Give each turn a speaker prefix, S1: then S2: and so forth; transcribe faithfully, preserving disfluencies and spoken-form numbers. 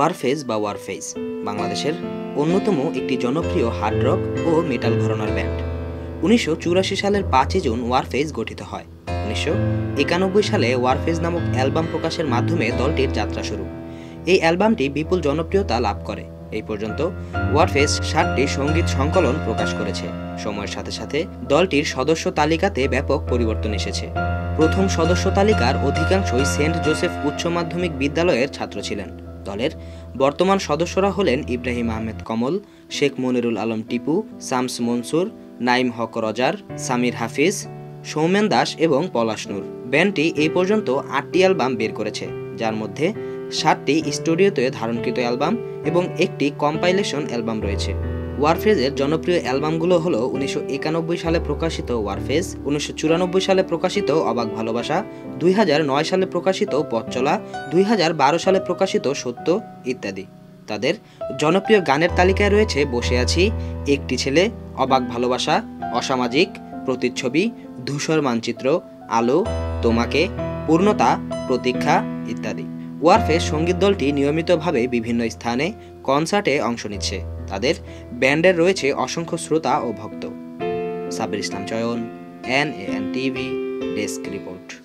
S1: ওয়ারফেজ বা ওয়ারফেজ বাংলাদেশের অন্যতম একটি জনপ্রিয় হার্ড রক ও মেটাল ঘরানার ব্যান্ড। উনিশশো চুরাশি সালের পাঁচই জুন ওয়ারফেজ গঠিত হয়। উনিশশো একানব্বই সালে ওয়ারফেজ নামক অ্যালবাম প্রকাশের মাধ্যমে দলটির যাত্রা শুরু। এই অ্যালবামটি বিপুল জনপ্রিয়তা লাভ করে। এই পর্যন্ত ওয়ারফেজ ষাটটি সঙ্গীত সংকলন প্রকাশ করেছে। সময়ের সাথে সাথে দলটির সদস্য তালিকাতে ব্যাপক পরিবর্তন এসেছে। প্রথম সদস্য তালিকার অধিকাংশই সেন্ট জোসেফ উচ্চ মাধ্যমিক বিদ্যালয়ের ছাত্র ছিলেন। দলের বর্তমান সদস্যরা হলেন ইব্রাহিম আহমেদ কমল, শেখ মনিরুল আলম টিপু, শামস মনসুর, নাইম হক রজার, সামির হাফিজ, সৌমেন দাস এবং পলাশ নূর। ব্যান্ডটি এই পর্যন্ত আটটি অ্যালবাম বের করেছে, যার মধ্যে সাতটি স্টুডিওতে ধারণকৃত অ্যালবাম এবং একটি কম্পাইলেশন অ্যালবাম রয়েছে। ওয়ারফেজের জনপ্রিয় অ্যালবামগুলো হলো উনিশশো একানব্বই সালে প্রকাশিত ওয়ারফেজ, উনিশশো চুরানব্বই সালে প্রকাশিত অবাক ভালোবাসা, দুই হাজার নয় সালে প্রকাশিত পথ চলা, দুই হাজার বারো সালে প্রকাশিত সত্য ইত্যাদি। তাদের জনপ্রিয় গানের তালিকায় রয়েছে বসে আছি, একটি ছেলে, অবাক ভালোবাসা, অসামাজিক, প্রতিচ্ছবি, ধূসর মানচিত্র, আলো, তোমাকে, পূর্ণতা, প্রতীক্ষা ইত্যাদি। ওয়ারফেজ সঙ্গীত দলটি নিয়মিতভাবে বিভিন্ন স্থানে কনসার্টে অংশ নিচ্ছে। তাদের ব্যান্ডের রয়েছে অসংখ্য শ্রোতা ও ভক্ত। Sabir Islam Chayan, N A N TV, desk report.